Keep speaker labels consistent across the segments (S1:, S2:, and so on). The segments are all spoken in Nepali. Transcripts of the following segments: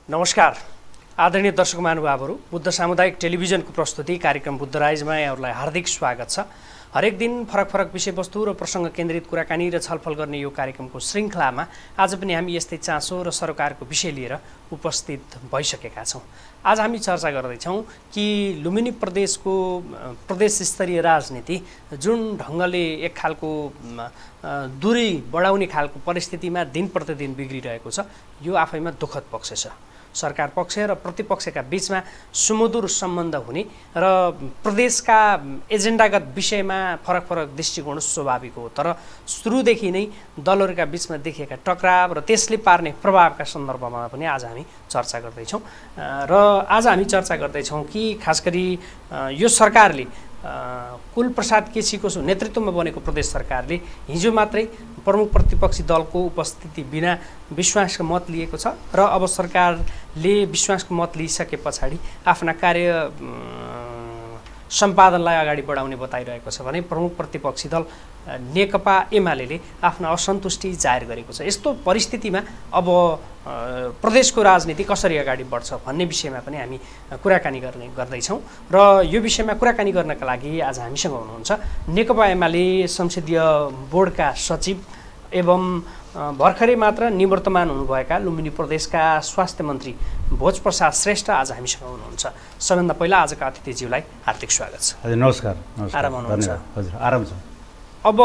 S1: नमस्कार आदरणीय दर्शक महानुभावहरू, बुद्ध सामुदायिक टेलिभिजनको प्रस्तुति कार्यक्रम बुद्ध राइजमा यहाँहरूलाई हार्दिक स्वागत छ। हरेक दिन फरक फरक विषयवस्तु र प्रसङ्ग केन्द्रित कुराकानी र छलफल गर्ने यो कार्यक्रमको श्रृङ्खलामा आज पनि हामी यस्तै चासो र सरोकारको विषय लिएर उपस्थित भइसकेका छौँ। आज हामी चर्चा गर्दैछौँ कि लुम्बिनी प्रदेशको प्रदेश स्तरीय राजनीति जुन ढङ्गले एक खालको दूरी बढाउने खालको परिस्थितिमा दिन प्रतिदिन बिग्रिरहेको छ, यो आफैमा दुःखद पक्ष छ। सरकार पक्ष र प्रतिपक्षका बीचमा सुमधुर सम्बन्ध हुने र प्रदेशका एजेन्डागत विषयमा फरक फरक दृष्टिकोण स्वाभाविक हो, तर सुरुदेखि नै दलहरूका बीचमा देखिएका टकराव र त्यसले पार्ने प्रभावका सन्दर्भमा पनि आज हामी चर्चा गर्दैछौँ। र आज हामी चर्चा गर्दैछौँ कि खास गरी यो सरकारले कुल प्रसाद केसीको नेतृत्वमा बनेको प्रदेश सरकारले हिजो मात्रै प्रमुख प्रतिपक्षी दलको उपस्थिति बिना विश्वासको मत लिएको छ र अब सरकारले विश्वासको मत लिइसके पछाडि आफ्ना कार्य सम्पादनलाई अगाडि बढाउने बताइरहेको छ भने प्रमुख प्रतिपक्षी दल नेकपा एमाले आफ्ना असन्तुष्टि जाहेर गरेको छ। यस्तो परिस्थितिमा अब प्रदेशको राजनीति कसरी अगाडि बढ्छ भन्ने विषयमा पनि हामी कुराकानी गर्दैछौँ र यो विषयमा कुराकानी गर्नका लागि आज हामीसँग हुनुहुन्छ नेकपा एमाले संसदीय बोर्डका सचिव एवं भर्खरै मात्र निवर्तमान हुनुभएका लुम्बिनी प्रदेशका स्वास्थ्य मन्त्री भोजप्रसाद श्रेष्ठ आज हामीसँग हुनुहुन्छ। सबैभन्दा पहिला आजका अतिथिज्यूलाई हार्दिक स्वागत छ।
S2: हजुर नमस्कार।
S1: आराम हुनुहुन्छ?
S2: हजुर आराम छ।
S1: अब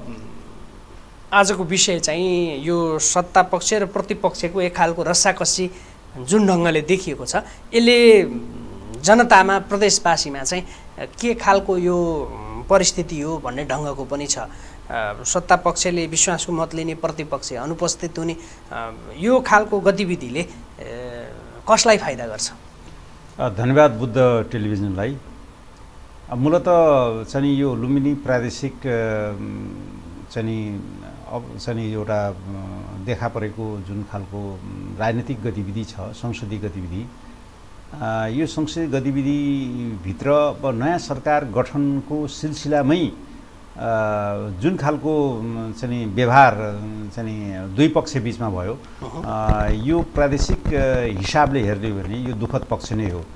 S1: आजको विषय चाहिँ यो सत्ता पक्ष र प्रतिपक्षको एक खालको रस्साकसी जुन ढङ्गले देखिएको छ, यसले जनतामा प्रदेशवासीमा चाहिँ के खालको यो परिस्थिति हो भन्ने ढङ्गको पनि छ। सत्ता पक्षले विश्वासको मत लिने, प्रतिपक्ष अनुपस्थित हुने, यो खालको गतिविधिले कसलाई फाइदा गर्छ?
S2: धन्यवाद बुद्ध टेलिभिजनलाई। मूलत चाहिँ यो लुम्बिनी प्रादेशिक चाहिँ एउटा देखा परेको जुन खालको राजनीतिक गतिविधि छ, संसदीय गतिविधि, यो संसदीय गतिविधिभित्र अब नयाँ सरकार गठनको सिलसिलामै जुन खालको चाहिँ व्यवहार चाहिँ दुई पक्ष बिचमा भयो, यो प्रादेशिक हिसाबले हेर्ने भने यो दुःखद पक्ष नै हो।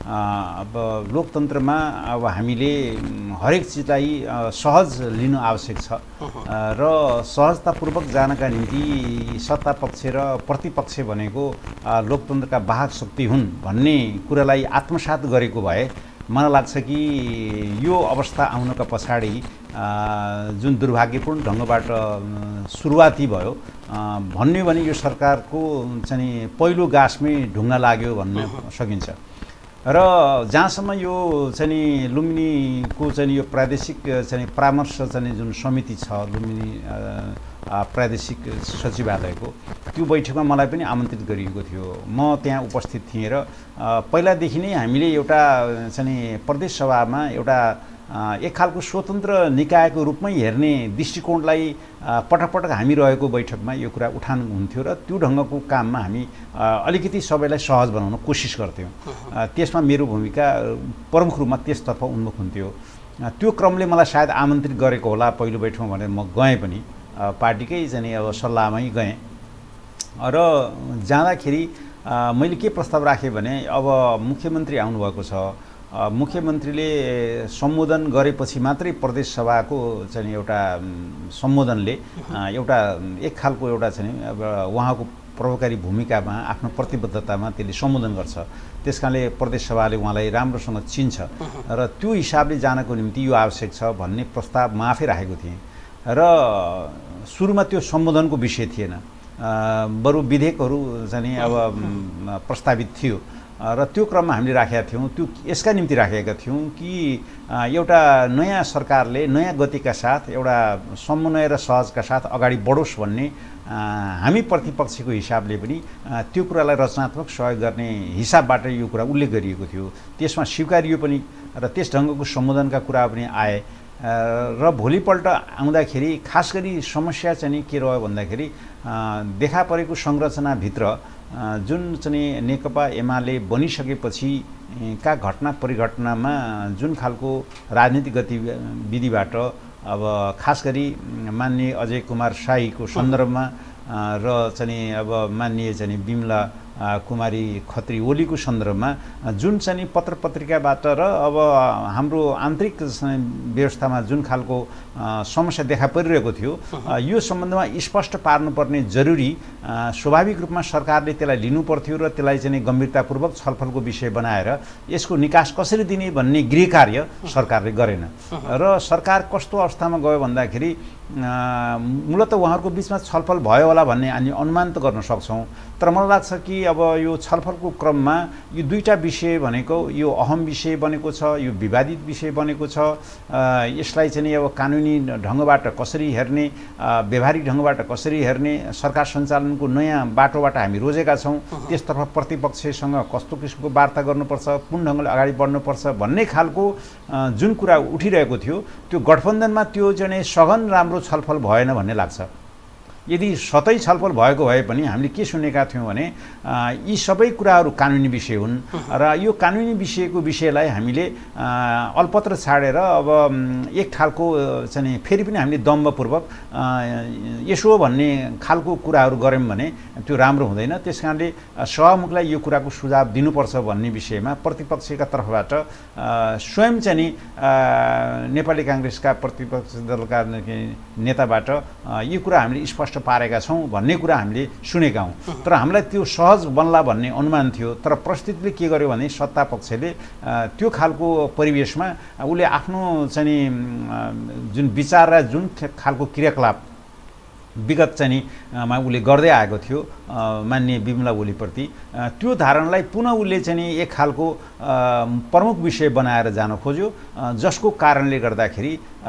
S2: अब लोकतन्त्रमा अब हामीले हरेक चिजलाई सहज लिनु आवश्यक छ र सहजतापूर्वक जानका निम्ति सत्ता पक्ष र प्रतिपक्ष भनेको लोकतन्त्रका वाहक शक्ति हुन् भन्ने कुरालाई आत्मसात गरेको भए मलाई लाग्छ कि यो अवस्था आउनका पछाडि जुन दुर्भाग्यपूर्ण ढङ्गबाट सुरुवाती भयो भन्ने भने यो सरकारको चाहिँ पहिलो गाँसमै ढुङ्गा लाग्यो भन्न सकिन्छ। र जहाँसम्म यो चाहिँ लुम्बिनीको चाहिँ यो प्रादेशिक चाहिँ परामर्श चाहिँ जुन समिति छ लुम्बिनी प्रादेशिक सचिवालयको, त्यो बैठकमा मलाई पनि आमन्त्रित गरिएको थियो। म त्यहाँ उपस्थित थिएँ र पहिलादेखि नै हामीले एउटा चाहिँ प्रदेश सभामा एउटा एक खालको स्वतन्त्र निकायको रूपमै हेर्ने दृष्टिकोणलाई पटक पटक हामी रहेको बैठकमा यो कुरा उठान हुन्थ्यो र त्यो ढङ्गको काममा हामी अलिकति सबैलाई सहज बनाउन कोसिस गर्थ्यौँ। त्यसमा मेरो भूमिका प्रमुख रूपमा त्यसतर्फ उन्मुख हुन्थ्यो। त्यो क्रमले मलाई सायद आमन्त्रित गरेको होला पहिलो बैठकमा भनेर म गएँ पनि, पार्टीकै चाहिँ अब सल्लाहमै गएँ। र जाँदाखेरि मैले के प्रस्ताव राखेँ भने अब मुख्यमन्त्री आउनुभएको छ, मुख्यमन्त्रीले सम्बोधन गरेपछि मात्रै प्रदेश सभाको चाहिँ एउटा सम्बोधनले एउटा एक खालको एउटा चाहिँ अब उहाँको प्रभावकारी भूमिकामा आफ्नो प्रतिबद्धतामा त्यसले सम्बोधन गर्छ। त्यसकारणले प्रदेश सभाले उहाँलाई राम्रोसँग चिन्छ र त्यो हिसाबले जानको निम्ति यो आवश्यक छ भन्ने प्रस्ताव म आफै राखेको थिएँ। र सुरुमा त्यो सम्बोधनको विषय थिएन, बरु विधेयकहरू चाहिँ अब प्रस्तावित थियो र त्यो क्रममा हामीले राखेका थियौँ। त्यो यसका निम्ति राखेका थियौँ कि एउटा नयाँ सरकारले नयाँ गतिका साथ एउटा समन्वय र सहजका साथ अगाडि बढोस् भन्ने हामी प्रतिपक्षको हिसाबले पनि त्यो कुरालाई रचनात्मक सहयोग गर्ने हिसाबबाट यो कुरा उल्लेख गरिएको थियो। त्यसमा स्वीकारियो पनि र त्यस ढङ्गको सम्बोधनका कुरा पनि आए। र भोलिपल्ट आउँदाखेरि खास गरी समस्या चाहिँ के रह्यो भन्दाखेरि देखा परेको संरचनाभित्र जुन चाहिँ नेकपा एमाले बनिसकेपछि का घटना परिघटनामा जुन खालको राजनीतिक गतिविधिबाट अब खास गरी माननीय अजय कुमार शाहीको सन्दर्भमा र चाहिँ अब माननीय चाहिँ बिमला कुमारी खत्री ओलीको सन्दर्भमा जुन चाहिँ पत्र पत्रिकाबाट र अब हाम्रो आन्तरिक व्यवस्थामा जुन खालको समस्या देखा परिरहेको थियो यो सम्बन्धमा स्पष्ट पार्नुपर्ने जरुरी स्वाभाविक रूपमा सरकारले त्यसलाई लिनुपर्थ्यो र त्यसलाई चाहिँ गम्भीरतापूर्वक छलफलको विषय बनाएर यसको निकास कसरी दिने भन्ने गृह कार्य सरकारले गरेन र सरकार कस्तो अवस्थामा गयो भन्दाखेरि मूलत उहाँहरूको बिचमा छलफल भयो होला भन्ने हामी अनुमान त गर्न सक्छौँ तर मलाई लाग्छ कि अब यो छलफलको क्रममा यो दुईटा विषय भनेको यो अहम विषय बनेको छ यो विवादित विषय बनेको छ यसलाई चाहिँ अब कानुनी ढङ्गबाट कसरी हेर्ने व्यवहारिक ढङ्गबाट कसरी हेर्ने सरकार सञ्चालनको नयाँ बाटोबाट हामी रोजेका छौँ त्यसतर्फ प्रतिपक्षसँग कस्तो किसिमको वार्ता गर्नुपर्छ कुन ढङ्गले अगाडि बढ्नुपर्छ भन्ने खालको जुन कुरा उठिरहेको थियो त्यो गठबन्धनमा त्यो चाहिँ सघन राम्रो छलफल भएन भन्ने लाग्छ यदि सतै छलफल भएको भए पनि हामीले के सुनेका थियौँ भने यी सबै कुराहरू कानुनी विषय हुन् र यो कानुनी विषयलाई हामीले अल्पत्र छाडेर अब एक खालको चाहिँ फेरि पनि हामीले दम्बपूर्वक यसो भन्ने खालको कुराहरू गऱ्यौँ भने त्यो राम्रो हुँदैन त्यसकारणले सभामुखलाई यो कुराको सुझाव दिनुपर्छ भन्ने विषयमा प्रतिपक्षका तर्फबाट स्वयं चाहिँ नेपाली काङ्ग्रेसका प्रतिपक्ष दलका नेताबाट यो कुरा हामीले स्पष्ट पारेका छौँ भन्ने कुरा हामीले सुनेका हौँ तर हामीलाई त्यो सहज बन्ला भन्ने अनुमान थियो तर परिस्थितिले के गर्यो भने सत्ता पक्षले त्यो खालको परिवेशमा उसले आफ्नो चाहिँ जुन विचार र जुन खालको क्रियाकलाप विगत चाहिँ उसले गर्दै आएको थियो माननीय विमला ओलीप्रति त्यो धारणालाई पुनः उसले चाहिँ एक खालको प्रमुख विषय बनाएर जान खोज्यो जसको कारणले गर्दाखेरि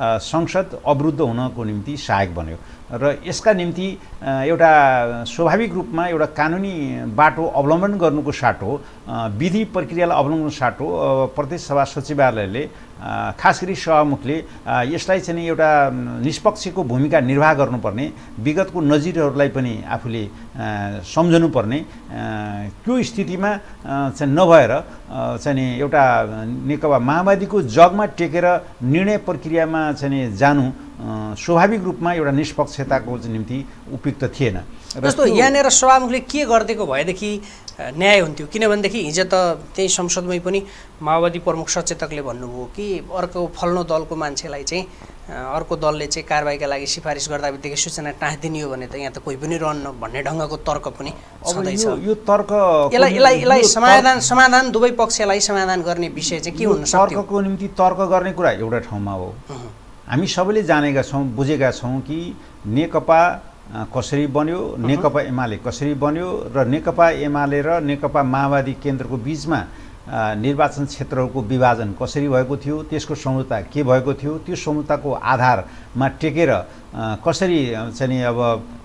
S2: संसद अवरुद्ध हुनको निम्ति सहायक बन्यो र यसका निम्ति एउटा स्वाभाविक रूपमा एउटा कानुनी बाटो अवलम्बन गर्नुको साटो विधि प्रक्रियालाई अवलम्बन साटो प्रदेश सभा सचिवालयले खास गरी सभामुखले यसलाई चाहिँ एउटा निष्पक्षको भूमिका निर्वाह गर्नुपर्ने विगतको नजिरहरूलाई पनि आफूले सम्झनुपर्ने त्यो स्थितिमा चाहिँ नभएर चाहिँ एउटा नेकपा माओवादीको जगमा टेकेर निर्णय प्रक्रियामा चाहिँ जानु स्वाभाविक रूपमा एउटा निष्पक्षताको निम्ति उपयुक्त थिएन
S1: जस्तो यहाँनिर सभामुखले के गरिदिएको भएदेखि न्याय हुन्थ्यो किनभनेदेखि हिजो त त्यही संसदमै पनि माओवादी प्रमुख सचेतकले भन्नुभयो कि अर्को फल्नो दलको मान्छेलाई चाहिँ अर्को दलले चाहिँ कारबाहीका लागि सिफारिस गर्दा बित्तिकै सूचना टाँसिदियो भने त यहाँ त कोही पनि रहन्न भन्ने ढङ्गको तर्क पनि छँदैछ
S2: यो तर्क
S1: यसलाई समाधान दुवै पक्षलाई समाधान गर्ने विषय चाहिँ के हुन सक्थ्यो
S2: तर्कको निम्ति तर्क गर्ने कुरा एउटा ठाउँमा हो हामी सबैले जानेका छौँ बुझेका छौँ कि नेकपा कसरी बन्यो नेकपा एमाले कसरी बन्यो र नेकपा एमाले र नेकपा माओवादी केन्द्रको बीचमा निर्वाचन क्षेत्रहरूको विभाजन कसरी भएको थियो त्यसको सम्झौता के भएको थियो त्यो सम्झौताको आधारमा टेकेर कसरी चाहिँ अब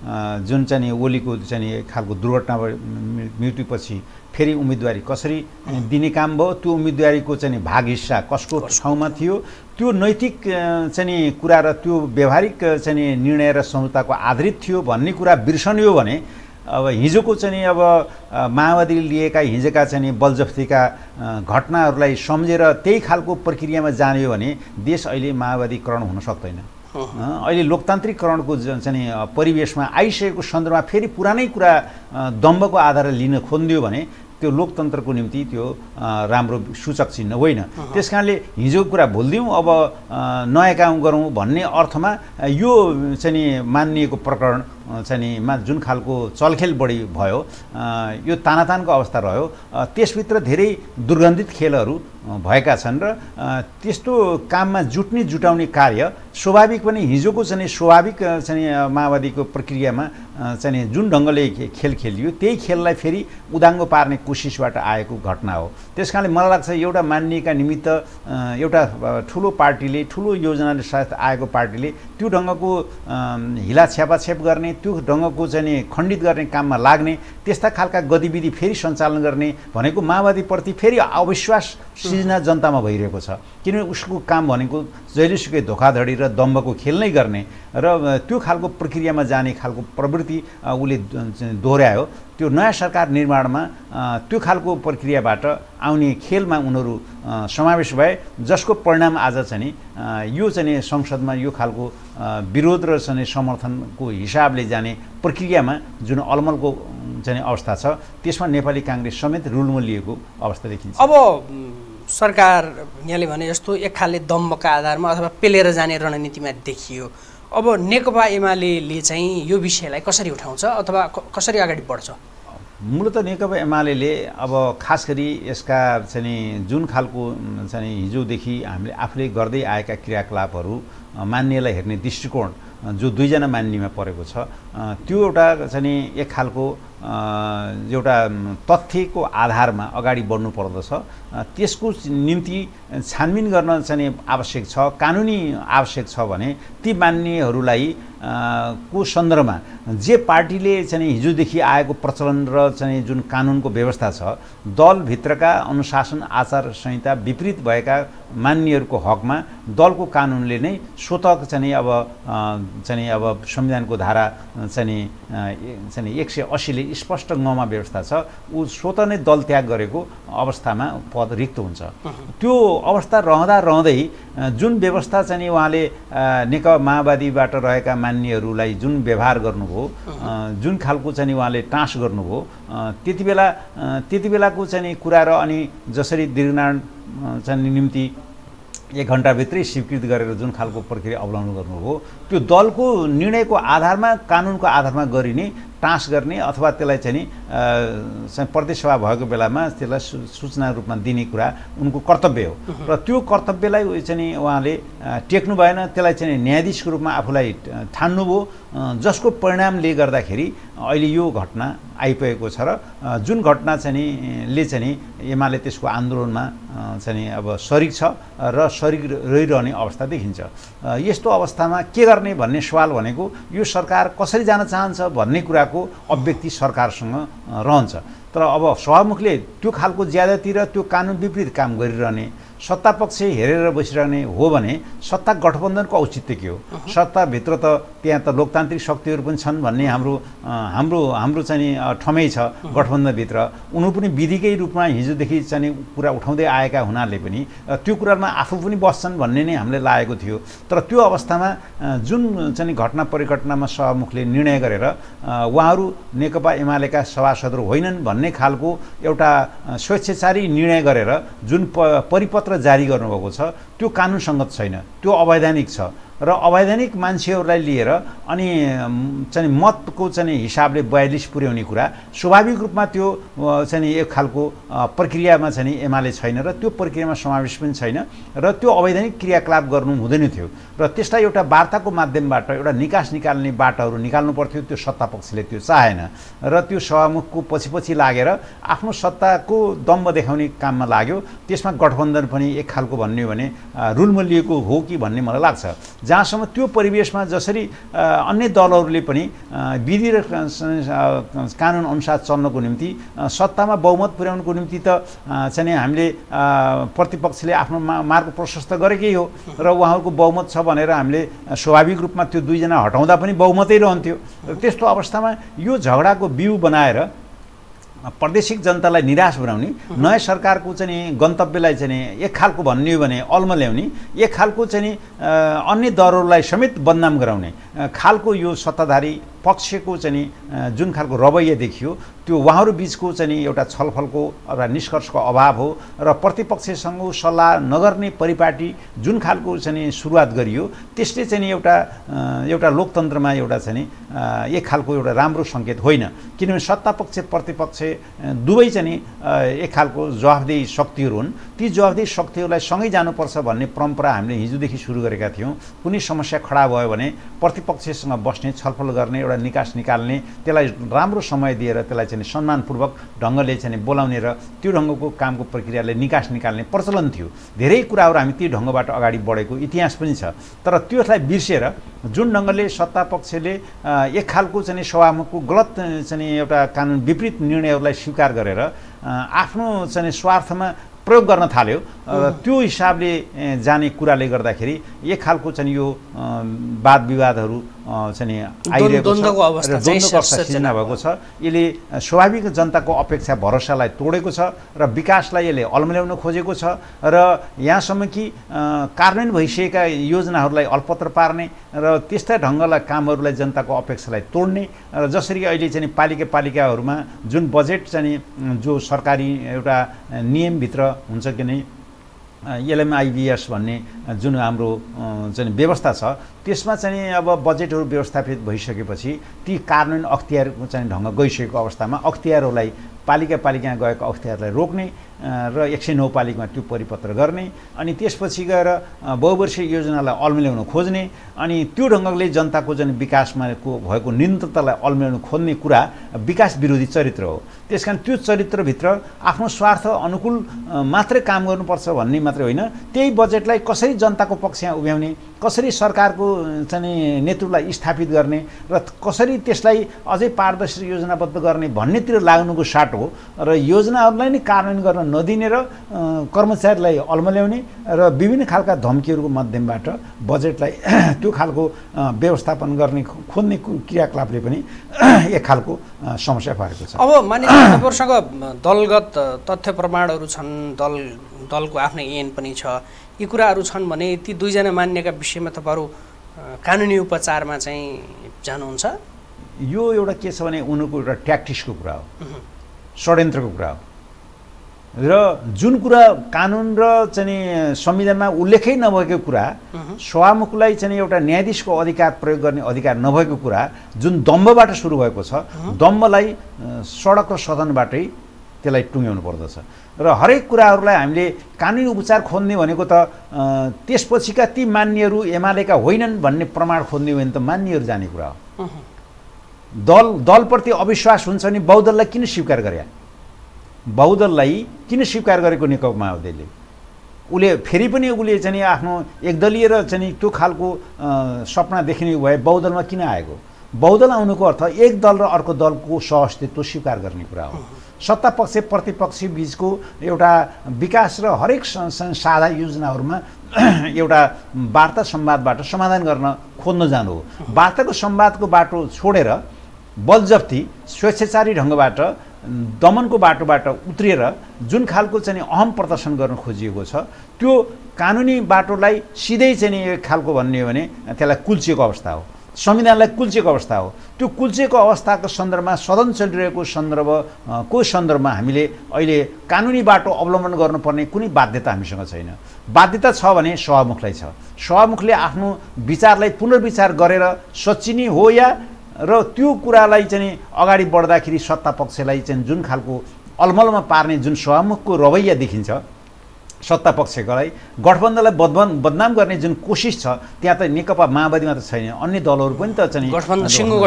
S2: जुन चाहिँ ओलीको चाहिँ खालको दुर्घटनामा मृत्युपछि फेरि उम्मेदवारी कसरी दिने काम भयो त्यो उम्मेदवारीको चाहिँ भाग हिस्सा कसको ठाउँमा थियो त्यो नैतिक चाहिँ कुरा र त्यो व्यवहारिक चाहिँ निर्णय र सम्झौताको आधारित थियो भन्ने कुरा बिर्सनियो भने अब हिजोको चाहिँ अब माओवादीले लिएका हिजोका चाहिँ बलजफ्तीका घटनाहरूलाई सम्झेर त्यही खालको प्रक्रियामा जाने हो भने देश अहिले माओवादीकरण हुन सक्दैन अहिले लोकतान्त्रिकरणको चाहिँ परिवेशमा आइसकेको सन्दर्भमा फेरि पुरानै कुरा दम्बको आधारमा लिन खोज्यो भने त्यो लोकतन्त्रको निम्ति त्यो राम्रो सूचक चिन्ह होइन त्यसकारणले हिजोको कुरा भुलिदिउँ अब नयाँ काम गरौँ भन्ने अर्थमा यो चाहिँ मानिएको प्रकरण चाहिँ जुन खालको चलखेल बढी भयो यो तानातानको अवस्था रह्यो त्यसभित्र धेरै दुर्गन्धित खेलहरू भएका छन् र त्यस्तो काममा जुटाउने कार्य स्वाभाविक पनि हिजोको चाहिँ स्वाभाविक चाहिँ माओवादीको प्रक्रियामा चाहिँ जुन ढङ्गले खेल खेलियो त्यही खेललाई फेरि उदाङ्गो पार्ने कोसिसबाट आएको घटना हो त्यसकारणले मलाई लाग्छ एउटा मान्यका निमित्त एउटा ठुलो पार्टीले ठुलो योजनाले साथ आएको पार्टीले त्यो ढङ्गको हिला छ्यापाछ्याप गर्ने त्यो ढङ्गको चाहिँ खण्डित गर्ने काममा लाग्ने त्यस्ता खालका गतिविधि फेरि सञ्चालन गर्ने भनेको माओवादीप्रति फेरि अविश्वास सिर्जना जनतामा भइरहेको छ किनभने उसको काम भनेको जहिलेसुकै धोखाधडी र दम्बको खेल नै गर्ने र त्यो खालको प्रक्रियामा जाने खालको प्रवृत्ति उसले दोहोऱ्यायो त्यो नयाँ सरकार निर्माणमा त्यो खालको प्रक्रियाबाट आउने खेलमा उनीहरू समावेश भए, जसको परिणाम आज चाहिँ यो चाहिँ संसदमा यो खालको विरोध र चाहिँ समर्थनको हिसाबले जाने प्रक्रियामा जुन अलमलको चाहिँ अवस्था छ, त्यसमा नेपाली काङ्ग्रेस समेत रुलमा लिएको अवस्था देखिन्छ।
S1: अब सरकार यहाँले भने जस्तो एक खालले दम्बका आधारमा अथवा पेलेर जाने रणनीतिमा देखियो। अब नेकपा एमाले चाहिँ यो विषयलाई कसरी उठाउँछ अथवा कसरी अगाडि बढ्छ?
S2: मूलत नेकपा एमाले अब खास गरी यसका चाहिँ जुन खालको चाहिँ हिजोदेखि हामीले आफूले गर्दै आएका क्रियाकलापहरू मान्यलाई हेर्ने दृष्टिकोण जो दुईजना मान्यमा परेको छ, त्यो एउटा चाहिँ एक खालको एउटा तथ्यको आधारमा अगाडि बढ्नु पर्दछ। त्यसको निम्ति छानबिन गर्न चाहिँ आवश्यक छ, कानुनी आवश्यक छ भने ती मान्यहरूलाई को सन्दर्भमा जे पार्टीले चाहिँ हिजोदेखि आएको प्रचलन र चाहिँ जुन कानुनको व्यवस्था छ, दलभित्रका अनुशासन आचार संहिता विपरीत भएका मान्यहरूको हकमा दलको कानुनले नै स्वतः चाहिँ अब संविधानको धारा चाहिँ 180 ले स्पष्ट गमा व्यवस्था छ, ऊ स्वतः नै दल त्याग गरेको अवस्थामा पद रिक्त हुन्छ। त्यो अवस्था रहँदै जुन व्यवस्था चाहिँ उहाँले नेकपा माओवादीबाट रहेका मान्यहरूलाई जुन व्यवहार गर्नुभयो, जुन खालको चाहिँ उहाँले टाँस गर्नुभयो, त्यति बेलाको चाहिँ कुरा र अनि जसरी दीर्घनारायण चाहिँ निम्ति 1 घण्टाभित्रै स्वीकृत गरेर जुन खालको प्रक्रिया अवलम्बन गर्नुभयो, त्यो दलको निर्णयको आधारमा कानुनको आधारमा गरिने टाँस गर्ने अथवा त्यसलाई चाहिँ प्रदेशसभा भएको बेलामा त्यसलाई सूचना रूपमा दिने कुरा उनको कर्तव्य हो र त्यो कर्तव्यलाई चाहिँ उहाँले टेक्नु भएन। त्यसलाई चाहिँ न्यायाधीशको रूपमा आफूलाई ठान्नुभयो, जसको परिणामले गर्दाखेरि अहिले यो घटना आइपुगेको छ र जुन घटना चाहिँ एमाले त्यसको आन्दोलनमा चाहिँ अब सरिक छ र सरिक रहिरहने अवस्था देखिन्छ। यस्तो अवस्थामा के गर्ने भन्ने सवाल भनेको यो सरकार कसरी जान चाहन्छ भन्ने कुराको अभिव्यक्ति सरकारसँग रहन्छ। तर अब सभामुखले त्यो खालको ज्यादातिर त्यो कानुन विपरीत काम गरिरहने, सत्तापक्ष हेरेर बसिरहने हो भने सत्ता गठबन्धनको औचित्य के हो? सत्ताभित्र त त्यहाँ त लोकतान्त्रिक शक्तिहरू पनि छन् भन्ने हाम्रो चाहिँ ठमै छ गठबन्धनभित्र। उनीहरू पनि विधिकै रूपमा हिजोदेखि चाहिँ कुरा उठाउँदै आएका हुनाले पनि त्यो कुरामा आफू पनि बस्छन् भन्ने नै हामीले लागेको थियो। तर त्यो अवस्थामा जुन चाहिँ घटना परिघटनामा सभामुखले निर्णय गरेर उहाँहरू नेकपा एमालेका सभासदहरू होइनन् भन्ने खालको एउटा स्वेच्छाचारी निर्णय गरेर जुन परिपत्र जारी गर्नुभएको छ, त्यो कानुनसङ्गत छैन, त्यो अवैधानिक छ र अवैधानिक मान्छेहरूलाई लिएर अनि चाहिँ मतको चाहिँ हिसाबले 42 पुर्याउने कुरा स्वाभाविक रूपमा त्यो चाहिँ एक खालको प्रक्रियामा चाहिँ एमाले छैन र त्यो प्रक्रियामा समावेश पनि छैन र त्यो अवैधानिक क्रियाकलाप गर्नु हुँदैन थियो र त्यसलाई एउटा वार्ताको माध्यमबाट एउटा निकास निकाल्ने बाटाहरू निकाल्नु पर्थ्यो। त्यो सत्तापक्षले त्यो चाहेन र त्यो सभामुखको पछि लागेर आफ्नो सत्ताको दम्ब देखाउने काममा लाग्यो। त्यसमा गठबन्धन पनि एक खालको भन्ने हो भने रुलमा लिएको हो कि भन्ने मलाई लाग्छ। जहाँसम्म त्यो परिवेशमा जसरी अन्य दलहरूले पनि विधि र कानुन अनुसार चल्नको निम्ति सत्तामा बहुमत पुर्याउनको निम्ति त चाहिँ हामीले प्रतिपक्षले आफ्नो मार्ग प्रशस्त गरेकै हो र उहाँहरूको बहुमत छ भनेर हामीले स्वाभाविक रूपमा त्यो दुईजना हटाउँदा पनि बहुमतै रहन्थ्यो। त्यस्तो अवस्थामा यो झगडाको बिउ बनाएर प्रादेशिक जनतालाई निराश बनाउने, नयाँ सरकारको चाहिँ गन्तव्यलाई चाहिँ एक खालको भन्ने हो भने अल्म ल्याउने, एक खालको चाहिँ अन्य दलहरूलाई समेत बदनाम गराउने खालको यो सत्ताधारी पक्षको चाहिँ जुन खालको रवैया देखियो, त्यो उहाँहरू बिचको चाहिँ एउटा छलफलको एउटा निष्कर्षको अभाव हो र प्रतिपक्षसँग सल्लाह नगर्ने परिपाटी जुन खालको चाहिँ सुरुवात गरियो, त्यसले चाहिँ एउटा लोकतन्त्रमा एउटा चाहिँ एक खालको एउटा राम्रो सङ्केत होइन। किनभने सत्तापक्ष प्रतिपक्ष दुवै चाहिँ एक खालको जवाफदेही शक्तिहरू हुन्। ती जवाफदेही शक्तिहरूलाई सँगै जानुपर्छ भन्ने परम्परा हामीले हिजोदेखि सुरु गरेका थियौँ। कुनै समस्या खडा भयो भने प्रतिपक्षसँग बस्ने, छलफल गर्ने, एउटा निकास निकाल्ने, त्यसलाई राम्रो समय दिएर त्यसलाई चाहिँ सम्मानपूर्वक ढङ्गले चाहिँ बोलाउने र त्यो ढङ्गको कामको प्रक्रियाले निकास निकाल्ने प्रचलन थियो। धेरै कुराहरू हामी ती ढङ्गबाट अगाडि बढेको इतिहास पनि छ। तर त्यसलाई बिर्सेर जुन ढङ्गले सत्तापक्षले एक खालको चाहिँ सभामुखको गलत चाहिँ एउटा कानुन विपरीत निर्णयहरूलाई स्वीकार गरेर आफ्नो चाहिँ स्वार्थमा प्रयोग गर्न थाल्यो, त्यो हिसाबले जाने कुराले गर्दाखेरि एक खालको चाहिँ यो वाद विवादहरू चाहिँ आइरहेको छ, द्वन्द्वको अवस्था सिर्जना भएको छ। यसले स्वाभाविक जनताको अपेक्षा भरोसालाई तोडेको छ र विकासलाई यसले अल्मल्याउन खोजेको छ र यहाँसम्म कि कार्यान्वयन भइसकेका योजनाहरूलाई अल्पत्र पार्ने र त्यस्ता ढङ्गलाई कामहरूलाई जनताको अपेक्षालाई तोड्ने र जसरी अहिले चाहिँ पालिकाहरूमा जुन बजेट चाहिँ जो सरकारी एउटा नियमभित्र हुन्छ कि नै एलएमआइबिएस भन्ने जुन हाम्रो चाहिँ व्यवस्था छ त्यसमा चाहिँ अब बजेटहरू व्यवस्थापित भइसकेपछि ती कार्यान्वयन अख्तियार चाहिँ ढङ्ग गइसकेको अवस्थामा अख्तियारहरूलाई पालिका गएको अख्तियारलाई रोक्ने र 109 पालिकामा त्यो परिपत्र गर्ने अनि त्यसपछि गएर बहुवर्षीय योजनालाई अल्मल्याउन खोज्ने अनि त्यो ढङ्गले जनताको जुन विकासमा भएको निरन्तरतालाई अल्मल्याउन खोज्ने कुरा विकास विरोधी चरित्र हो। त्यसकारण त्यो चरित्रभित्र आफ्नो स्वार्थ अनुकूल मात्रै काम गर्नुपर्छ भन्ने मात्रै होइन, त्यही बजेटलाई कसरी जनताको पक्षमा उभ्याउने, कसरी सरकारको चाहिँ नेतृत्वलाई स्थापित गर्ने र कसरी त्यसलाई अझै पारदर्शी योजनाबद्ध गर्ने भन्नेतिर लाग्नुको साट हो र योजनाहरूलाई नै कार्यान्वयन गर्न नदिने र कर्मचारीलाई अल्मल्याउने र विभिन्न खालका धम्कीहरूको माध्यमबाट बजेटलाई त्यो खालको व्यवस्थापन गर्ने खोज्ने क्रियाकलापले पनि एक खालको समस्या पारेको छ।
S1: अब मानिस तपाईँहरूसँग दलगत तथ्य प्रमाणहरू छन्, दलको आफ्नै ऐन पनि छ, यी कुराहरू छन् भने ती दुईजना मान्यका विषयमा तपाईँहरू कानुनी उपचारमा चाहिँ जानुहुन्छ?
S2: यो एउटा के छ भने उनीहरूको एउटा ट्याक्टिक्सको कुरा हो, षड्यन्त्रको कुरा हो र जुन कुरा कानुन र चाहिँ संविधानमा उल्लेखै नभएको कुरा सभामुखलाई चाहिँ एउटा न्यायाधीशको अधिकार प्रयोग गर्ने अधिकार नभएको कुरा जुन दम्भबाट सुरु भएको छ, दम्भलाई सडक र सदनबाटै त्यसलाई टुङ्ग्याउनु पर्दछ र हरेक कुराहरूलाई हामीले कानुनी उपचार खोज्ने भनेको त त्यसपछिका ती मान्यहरू एमालेका होइनन् भन्ने प्रमाण खोज्ने हो भने त मान्यहरू जाने कुरा हो। दलप्रति अविश्वास हुन्छ नि बहुदललाई किन स्वीकार गरे? बहुदललाई किन स्वीकार गरेको नेकपा माओवादीले? उसले फेरि पनि उसले चाहिँ आफ्नो एकदलीय र चाहिँ त्यो खालको सपना देखिने भए बहुदलमा किन आएको? बहुदल आउनुको अर्थ एक दल र अर्को दलको सहअस्तित्व स्वीकार गर्ने कुरा हो। सत्ता पक्ष प्रतिपक्ष बीचको एउटा विकास र हरेक साझा योजनाहरूमा एउटा वार्ता संवादबाट समाधान गर्न खोज्न जानु हो। वार्ताको संवादको बाटो छोडेर बलजफ्ती स्वेच्छाचारी ढङ्गबाट दमनको बाटोबाट उत्रिएर जुन खालको चाहिँ अहम प्रदर्शन गर्न खोजिएको छ त्यो कानुनी बाटोलाई सिधै चाहिँ एक खालको भन्ने हो भने त्यसलाई कुल्चिएको अवस्था हो, संविधानलाई कुल्चिएको अवस्था हो। त्यो कुल्चिएको अवस्थाको सन्दर्भमा सदन चलिरहेको सन्दर्भमा हामीले अहिले कानुनी बाटो अवलम्बन गर्नुपर्ने कुनै बाध्यता हामीसँग छैन। बाध्यता छ भने सभामुखलाई छ। सभामुखले आफ्नो विचारलाई पुनर्विचार गरेर सच्चिने हो या र त्यो कुरालाई चाहिँ अगाडि बढ्दाखेरि सत्ता पक्षलाई चाहिँ जुन खालको अलमलमा पार्ने जुन सभामुखको रवैया देखिन्छ सत्ता पक्षलाई गठबन्धनलाई बदनाम गर्ने जुन कोसिस छ त्यहाँ त नेकपा माओवादी मात्र छैन, अन्य दलहरू पनि त चाहिँ सिङ्गो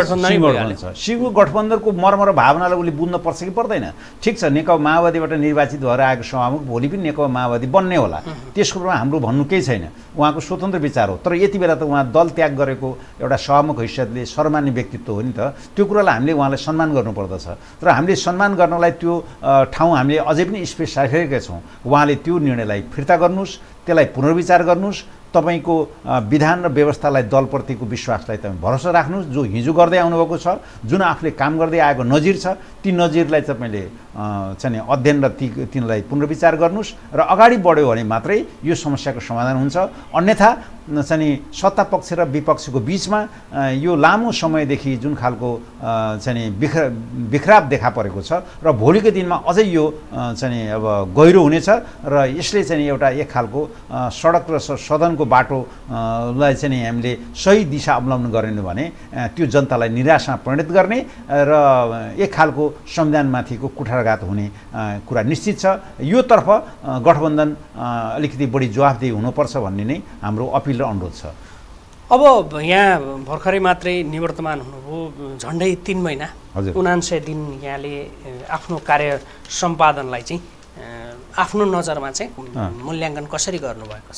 S2: गठबन्धनको मर्म र भावनालाई उसले बुझ्न पर्छ कि पर्दैन? ठिक छ, नेकपा माओवादीबाट निर्वाचित भएर आएको सभामुख भोलि पनि नेकपा माओवादी बन्ने होला, त्यसको हाम्रो भन्नु केही छैन, उहाँको स्वतन्त्र विचार हो। तर यति बेला त उहाँ दल त्याग गरेको एउटा सभामुख हैसियतले सर्वमान्य व्यक्तित्व हो नि त, त्यो कुरालाई हामीले उहाँलाई सम्मान गर्नुपर्दछ। तर हामीले सम्मान गर्नलाई त्यो ठाउँ हामीले अझै पनि स्पेस राखेका छौँ। उहाँले त्यो निर्णयलाई फिर्ता गर्नुहोस्, त्यसलाई पुनर्विचार गर्नुहोस्, तपाईको विधान र व्यवस्थालाई दलप्रतिको विश्वासलाई तपाईँ भरोसा राख्नुहोस्। जो हिजो गर्दै आउनुभएको छ, जुन आफूले काम गर्दै आएको नजिर छ, ती नजिरलाई तपाईँले चाहिँ अध्ययन र तिनलाई पुनर्विचार गर्नुहोस् र अगाडि बढ्यो भने मात्रै यो समस्याको समाधान हुन्छ। अन्यथा चाहिँ सत्ता पक्ष र विपक्षको बिचमा यो लामो समयदेखि जुन खालको चाहिँ बिखराव देखा परेको छ र भोलिको दिनमा अझै यो चाहिँ अब गहिरो हुनेछ र यसले चाहिँ एउटा एक खालको सडक र सदनको बाटोलाई चाहिँ हामीले सही दिशा अवलम्बन गरेन भने त्यो जनतालाई निराशमा परिणत गर्ने र एक खालको संविधानमाथिको कुठारघात हुने कुरा निश्चित छ। यो तर्फ गठबन्धन अलिकति बढी जवाफदेही हुनुपर्छ भन्ने नै हाम्रो अपिल र अनुरोध छ।
S1: अब यहाँ भर्खरै मात्रै निवर्तमान हुनुभयो, झन्डै 3 महिना 79 दिन यहाँले आफ्नो कार्य सम्पादनलाई चाहिँ आफ्नो नजरमा चाहिँ मूल्याङ्कन कसरी गर्नुभएको छ?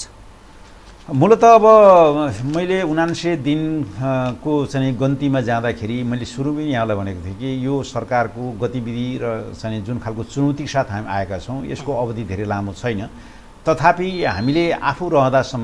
S2: मूलत अब मैले 79 दिनको चाहिँ गन्तीमा जाँदाखेरि मैले सुरुमै यहाँलाई भनेको थिएँ कि यो सरकारको गतिविधि र चाहिँ जुन खालको चुनौतीका साथ हामी आएका छौँ यसको अवधि धेरै लामो छैन। तथापि हामीले आफू रहँदासम्म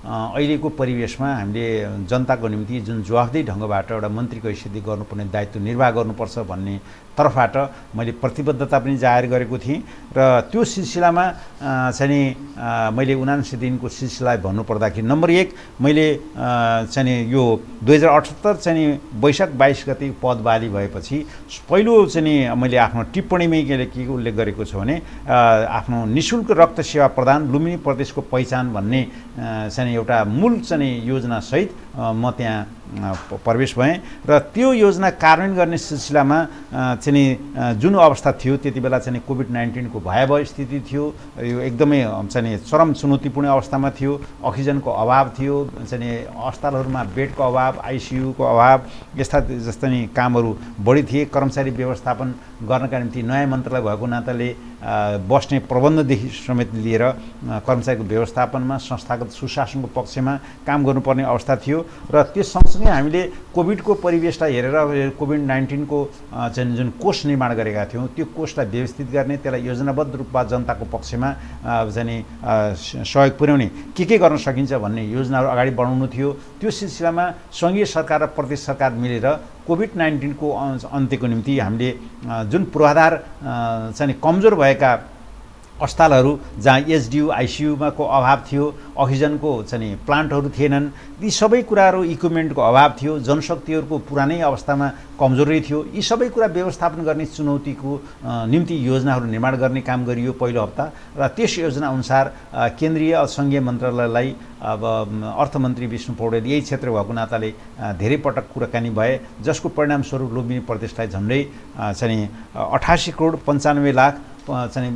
S2: अहिलेको परिवेशमा हामीले जनताको निम्ति जुन जवाफदेही ढङ्गबाट एउटा मन्त्रीको हैसियतले गर्नुपर्ने दायित्व निर्वाह गर्नुपर्छ भन्ने तर्फबाट मैले प्रतिबद्धता पनि जाहेर गरेको थिएँ र त्यो सिलसिलामा चाहिँ मैले 79 दिनको सिलसिला भन्नुपर्दाखेरि नम्बर 1 मैले चाहिँ यो 2078 चाहिँ वैशाख 22 गते पद बहाली भएपछि पहिलो चाहिँ मैले आफ्नो टिप्पणीमै के उल्लेख गरेको छु भने आफ्नो निशुल्क रक्त सेवा प्रदान लुम्बिनी प्रदेशको पहिचान भन्ने चाहिँ एउटा मूल चाहिँ योजना सहित म त्यहाँ प्रवेश भएँ र त्यो योजना कार्यान्वयन गर्ने सिलसिलामा चाहिँ जुन अवस्था थियो त्यति बेला चाहिँ कोभिड-19 को भयावह स्थिति थियो यो एकदमै चाहिँ चरम चुनौतीपूर्ण अवस्थामा थियो अक्सिजनको अभाव थियो चाहिँ अस्पतालहरूमा बेडको अभाव आइसियुको अभाव यस्ता जस्ता नि कामहरू बढी थिए कर्मचारी व्यवस्थापन गर्नका निम्ति नयाँ मन्त्रालय भएको नाताले बस्ने प्रबन्धदेखि समेत लिएर कर्मचारीको व्यवस्थापनमा संस्थागत सुशासनको पक्षमा काम गर्नुपर्ने अवस्था थियो र त्यस सँगसँगै हामीले कोभिडको परिवेशलाई हेरेर कोभिड-19 को चाहिँ जुन कोष निर्माण गरेका थियौँ त्यो कोषलाई व्यवस्थित गर्ने त्यसलाई योजनाबद्ध रूपमा जनताको पक्षमा चाहिँ सहयोग पुर्याउने के गर्न सकिन्छ भन्ने योजनाहरू अगाडि बढाउनु थियो त्यो सिलसिलामा सङ्घीय सरकार र प्रदेश सरकार मिलेर कोभिड-19 को अन्त्यको निम्ति हामीले जुन पूर्वाधार चाहिँ कमजोर भएका अस्पतालहरू जहाँ एचडियू आइसियुमा को अभाव थियो अक्सिजनको चाहिँ प्लान्टहरू थिएनन् यी सबै कुराहरू इक्विपमेन्टको अभाव थियो जनशक्तिहरूको पुरानै अवस्थामा कमजोरी थियो यी सबै कुरा व्यवस्थापन गर्ने चुनौतीको निम्ति योजनाहरू निर्माण गर्ने काम गरियो पहिलो हप्ता र त्यस योजना अनुसार केन्द्रीय सङ्घीय मन्त्रालयलाई अब अर्थमन्त्री विष्णु पौडेल यही क्षेत्र भएको नाताले धेरै पटक कुराकानी भए जसको परिणामस्वरूप लुम्बिनी प्रदेशलाई झन्डै चाहिँ 88 करोड 95 लाख चाहिँ